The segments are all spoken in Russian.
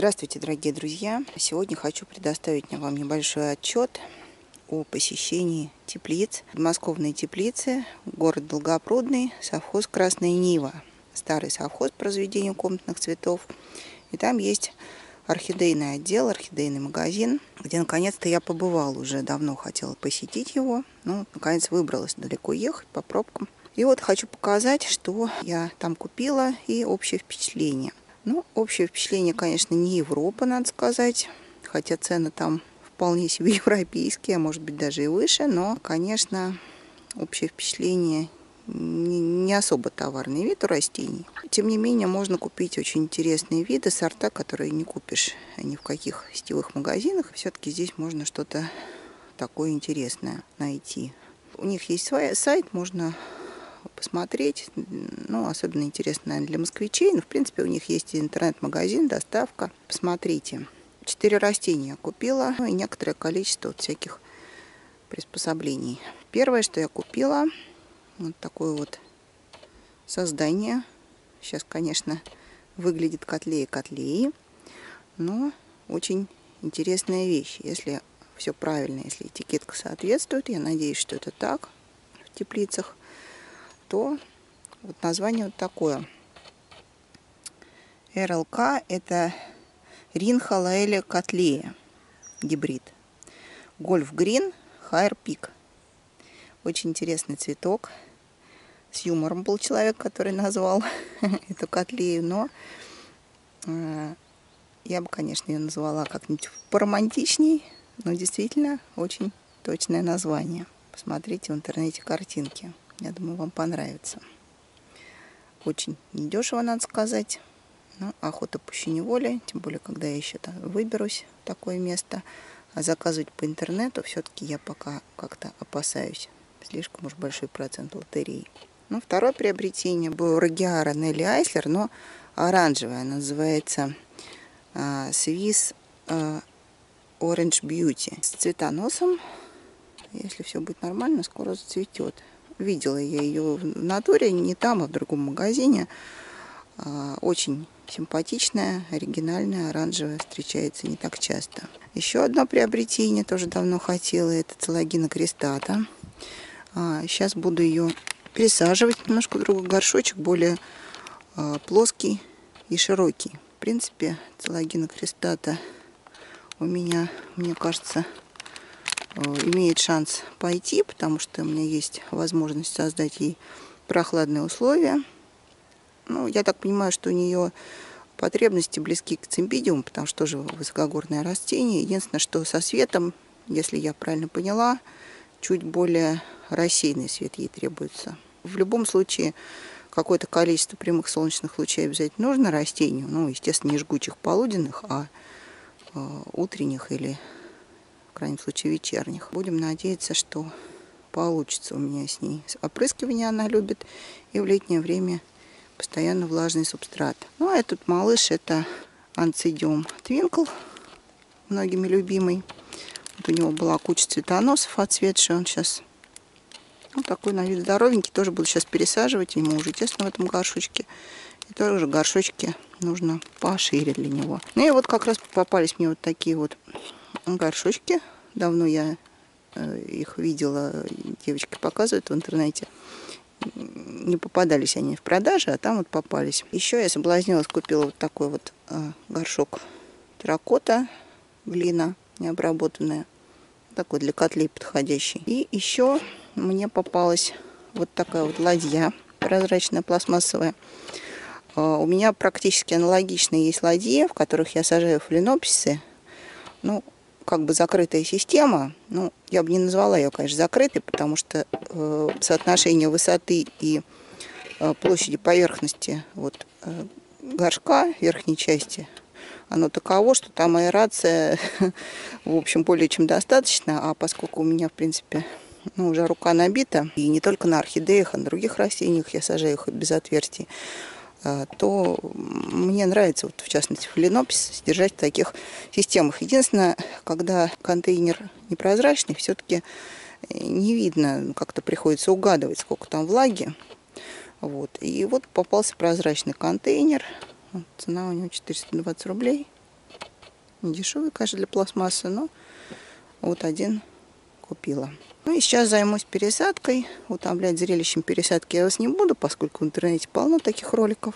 Здравствуйте, дорогие друзья! Сегодня хочу предоставить вам небольшой отчет о посещении теплиц. Подмосковные теплицы, город Долгопрудный, совхоз Красная Нива. Старый совхоз по разведению комнатных цветов. И там есть орхидейный отдел, орхидейный магазин, где наконец-то я побывала. Уже давно хотела посетить его, но наконец выбралась далеко ехать по пробкам. И вот хочу показать, что я там купила и общее впечатление. Ну, общее впечатление, конечно, не Европа, надо сказать, хотя цены там вполне себе европейские, а может быть даже и выше, но, конечно, общее впечатление не особо товарный вид у растений. Тем не менее, можно купить очень интересные виды, сорта, которые не купишь ни в каких сетевых магазинах. Все-таки здесь можно что-то такое интересное найти. У них есть свой сайт, можно посмотреть, ну, особенно интересно, наверное, для москвичей, но, в принципе, у них есть интернет-магазин, доставка. Посмотрите. 4 растения я купила, ну, и некоторое количество вот всяких приспособлений. Первое, что я купила, вот такое вот создание. Сейчас, конечно, выглядит котлее, но очень интересная вещь. Если все правильно, если этикетка соответствует, я надеюсь, что это так в теплицах, то вот название вот такое. РЛК — это Ринха Лаэля Котлея, гибрид. Гольф Грин Хайр Пик. Очень интересный цветок. С юмором был человек, который назвал эту котлею, но я бы, конечно, ее назвала как-нибудь поромантичней, но действительно очень точное название. Посмотрите в интернете картинки. Я думаю, вам понравится. Очень недешево, надо сказать. Но охота пуще неволя. Тем более, когда я еще выберусь в такое место. А заказывать по интернету все-таки я пока как-то опасаюсь. Слишком уж большой процент лотереи. Ну, второе приобретение было Рагиара Нелли Айслер, но оранжевая. Она называется Swiss Orange Beauty. С цветоносом. Если все будет нормально, скоро зацветет. Видела я ее в натуре, не там, а в другом магазине. Очень симпатичная, оригинальная, оранжевая, встречается не так часто. Еще одно приобретение, тоже давно хотела, это Целагина крестата. Сейчас буду ее пересаживать немножко в другой горшочек, более плоский и широкий. В принципе, Целагина крестата у меня, мне кажется, имеет шанс пойти, потому что у меня есть возможность создать ей прохладные условия. Ну, я так понимаю, что у нее потребности близки к цимбидиуму, потому что тоже высокогорное растение. Единственное, что со светом, если я правильно поняла, чуть более рассеянный свет ей требуется. В любом случае, какое-то количество прямых солнечных лучей обязательно нужно растению. Ну, естественно, не жгучих полуденных, а утренних или, в крайнем случае, вечерних. Будем надеяться, что получится у меня с ней. Опрыскивание она любит, и в летнее время постоянно влажный субстрат. Ну, а этот малыш — это Анцидиум Твинкл, многими любимый. Вот у него была куча цветоносов отцветший, он сейчас вот такой на вид здоровенький. Тоже буду сейчас пересаживать, ему уже тесно в этом горшочке. И тоже горшочки нужно пошире для него. Ну и вот как раз попались мне вот такие вот горшочки. Давно я их видела, девочки показывают в интернете. Не попадались они в продаже, а там вот попались. Еще я соблазнилась, купила вот такой вот горшок терракота, глина необработанная. Такой для котлей подходящий. И еще мне попалась вот такая вот ладья прозрачная, пластмассовая. У меня практически аналогичные есть ладьи, в которых я сажаю фаленопсисы. Ну, как бы закрытая система. Ну, я бы не назвала ее, конечно, закрытой, потому что соотношение высоты и площади поверхности вот, горшка верхней части, оно таково, что там аэрация, в общем, более чем достаточно. А поскольку у меня, в принципе, ну, уже рука набита, и не только на орхидеях, а на других растениях я сажаю их без отверстий, то мне нравится, вот, в частности, фаленопсис держать в таких системах. Единственное, когда контейнер непрозрачный, все-таки не видно, как-то приходится угадывать, сколько там влаги. Вот. И вот попался прозрачный контейнер. Вот, цена у него 420 рублей. Не дешевый, конечно, для пластмассы, но вот один купила. Ну и сейчас займусь пересадкой. Утомлять зрелищем пересадки я вас не буду, поскольку в интернете полно таких роликов.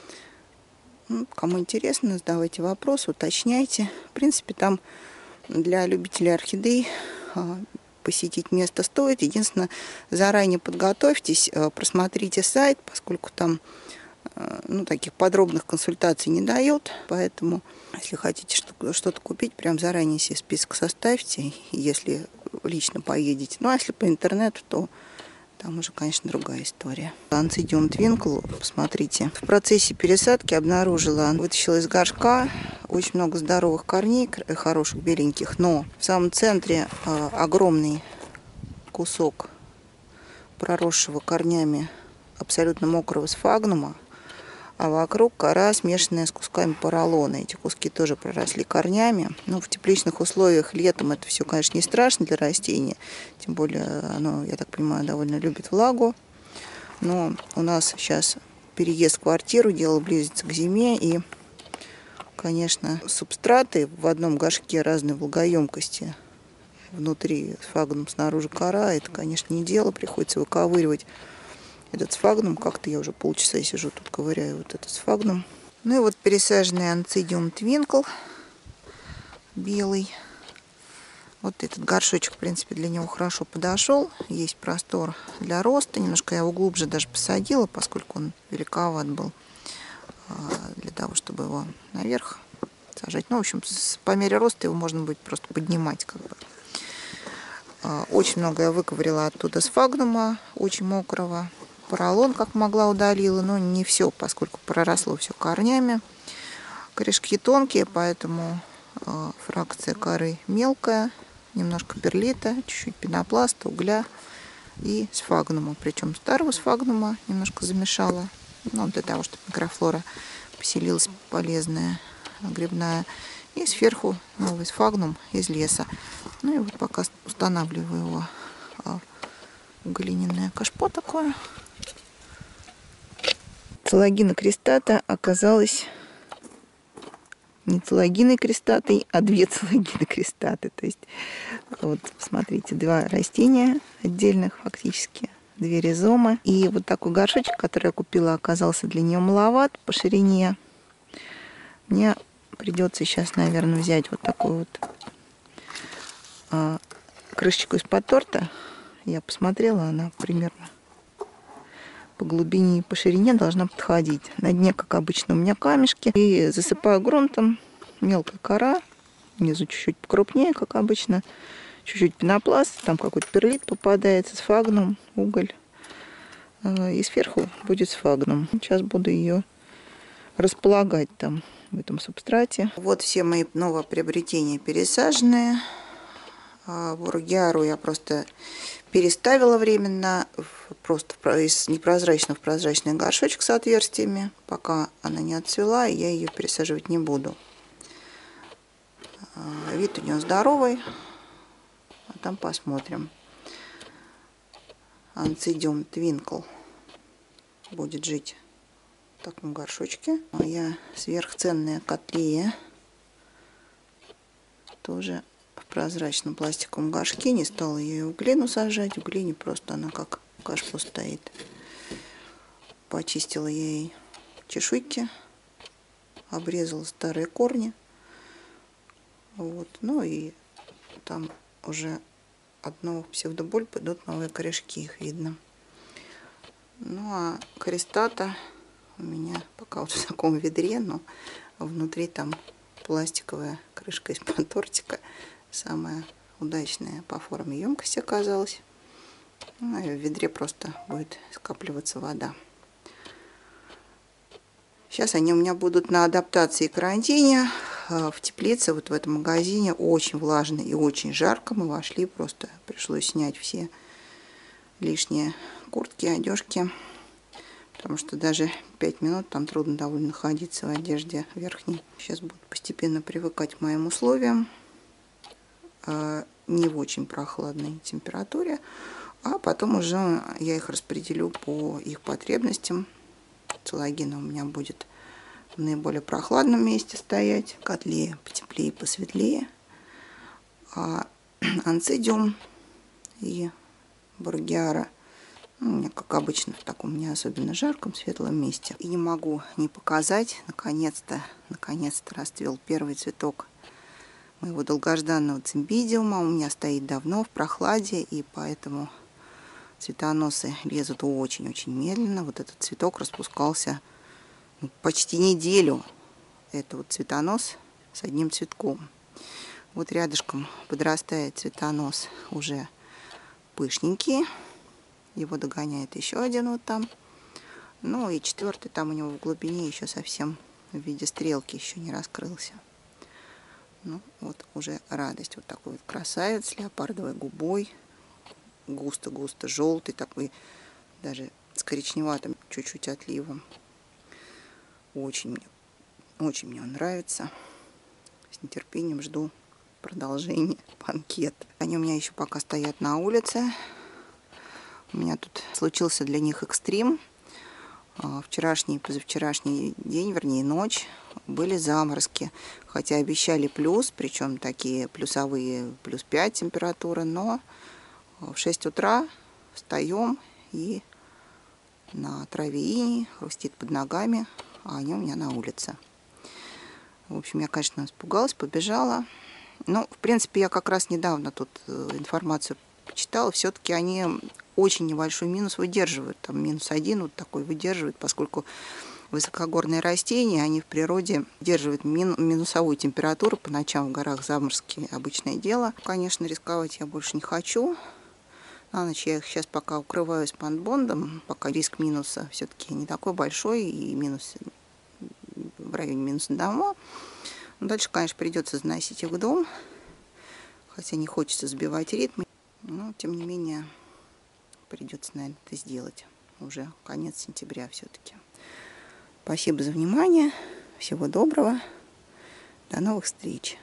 Ну, кому интересно, задавайте вопросы, уточняйте. В принципе, там для любителей орхидей посетить место стоит. Единственное, заранее подготовьтесь, просмотрите сайт, поскольку там таких подробных консультаций не дают. Поэтому, если хотите что-то купить, прям заранее себе список составьте, если лично поедете. Ну, а если по интернету, то там уже, конечно, другая история. Анцидиум твинкл, посмотрите. В процессе пересадки обнаружила, вытащила из горшка очень много здоровых корней, хороших, беленьких, но в самом центре огромный кусок проросшего корнями абсолютно мокрого сфагнума, а вокруг кора, смешанная с кусками поролона. Эти куски тоже проросли корнями. Ну, в тепличных условиях летом это все, конечно, не страшно для растения. Тем более оно, я так понимаю, довольно любит влагу. Но у нас сейчас переезд в квартиру, дело близится к зиме. И, конечно, субстраты в одном горшке разной влагоемкости. Внутри сфагнум, снаружи кора. Это, конечно, не дело. Приходится выковыривать этот сфагнум. Как-то я уже полчаса сижу тут, ковыряю вот этот сфагнум. Ну и вот пересаженный анцидиум твинкл белый. Вот этот горшочек, в принципе, для него хорошо подошел. Есть простор для роста. Немножко я его глубже даже посадила, поскольку он великоват был для того, чтобы его наверх сажать. Ну, в общем, по мере роста его можно будет просто поднимать, как бы. Очень много я выковырила оттуда сфагнума, очень мокрого. Поролон, как могла, удалила, но не все, поскольку проросло все корнями. Корешки тонкие, поэтому фракция коры мелкая, немножко перлита, чуть-чуть пенопласта, угля и сфагнума. Причем старого сфагнума немножко замешала, для того, чтобы микрофлора поселилась полезная, грибная. И сверху новый сфагнум из леса. Ну и вот пока устанавливаю его глиняное кашпо такое. Целлогина крестата оказалась не целлогиной крестатой, а две целлогины крестаты. То есть, вот посмотрите, два растения отдельных фактически, две ризомы. И вот такой горшочек, который я купила, оказался для нее маловат по ширине. Мне придется сейчас, наверное, взять вот такую вот крышечку из-под торта. Я посмотрела, она примерно по глубине и по ширине должна подходить. На дне, как обычно, у меня камешки. И засыпаю грунтом. Мелкая кора. Внизу чуть-чуть покрупнее, как обычно. Чуть-чуть пенопласт. Там какой-то перлит попадается. Сфагнум, уголь. И сверху будет сфагнум. Сейчас буду ее располагать там, в этом субстрате. Вот все мои новоприобретения пересаженные. Бургиару я просто переставила временно просто из непрозрачного в прозрачный горшочек с отверстиями, пока она не отцвела, и я ее пересаживать не буду. Вид у нее здоровый, а там посмотрим. Анцидиум твинкл будет жить в таком горшочке. Моя сверхценная котлея тоже в прозрачном пластиковом горшке. Не стала ее в глину сажать. В глине просто она как кашпо стоит. Почистила я ей чешуйки. Обрезала старые корни. Вот. Ну и там уже от новых псевдобульб идут новые корешки. Их видно. Ну а крестата у меня пока вот в таком ведре. Но внутри там пластиковая крышка из-под тортика. Самая удачная по форме емкость оказалась. Ну, и в ведре просто будет скапливаться вода. Сейчас они у меня будут на адаптации и карантине. В теплице, вот в этом магазине, очень влажно и очень жарко. Мы вошли, просто пришлось снять все лишние куртки, одежки. Потому что даже 5 минут там трудно довольно находиться в одежде верхней. Сейчас будут постепенно привыкать к моим условиям. Не в очень прохладной температуре, а потом уже я их распределю по их потребностям. Целлогина у меня будет в наиболее прохладном месте стоять. В котле потеплее, посветлее. А анцидиум и бургиара у меня, как обычно, в таком не особенно жарком, светлом месте. И не могу не показать, наконец-то расцвел первый цветок моего долгожданного цимбидиума. У меня стоит давно в прохладе, и поэтому цветоносы лезут очень-очень медленно. Вот этот цветок распускался почти неделю. Это вот цветонос с одним цветком. Вот рядышком подрастает цветонос уже пышненький. Его догоняет еще один вот там. Ну и четвертый там у него в глубине еще совсем в виде стрелки еще не раскрылся. Ну вот уже радость. Вот такой вот красавец с леопардовой губой. Густо-густо желтый такой, даже с коричневатым чуть-чуть отливом. Очень мне он нравится. С нетерпением жду продолжения банкета. Они у меня еще пока стоят на улице. У меня тут случился для них экстрим. Вчерашний и позавчерашний день, вернее ночь, были заморозки. Хотя обещали плюс, причем такие плюсовые, +5 температура, но в 6 утра встаем, и на траве иней хрустит под ногами, а они у меня на улице. В общем, я, конечно, испугалась, побежала. Но, в принципе, я как раз недавно тут информацию почитала. Все-таки они очень небольшой минус выдерживают. Там -1 вот такой выдерживают, поскольку высокогорные растения, они в природе держат минусовую температуру. По ночам в горах заморозки обычное дело. Конечно, рисковать я больше не хочу. На ночь я их сейчас пока укрываю спанбондом, пока риск минуса все-таки не такой большой, и минус в районе -1. Но дальше, конечно, придется заносить их в дом, хотя не хочется сбивать ритм. Но, тем не менее, придется, наверное, это сделать. Уже конец сентября все-таки. Спасибо за внимание. Всего доброго. До новых встреч.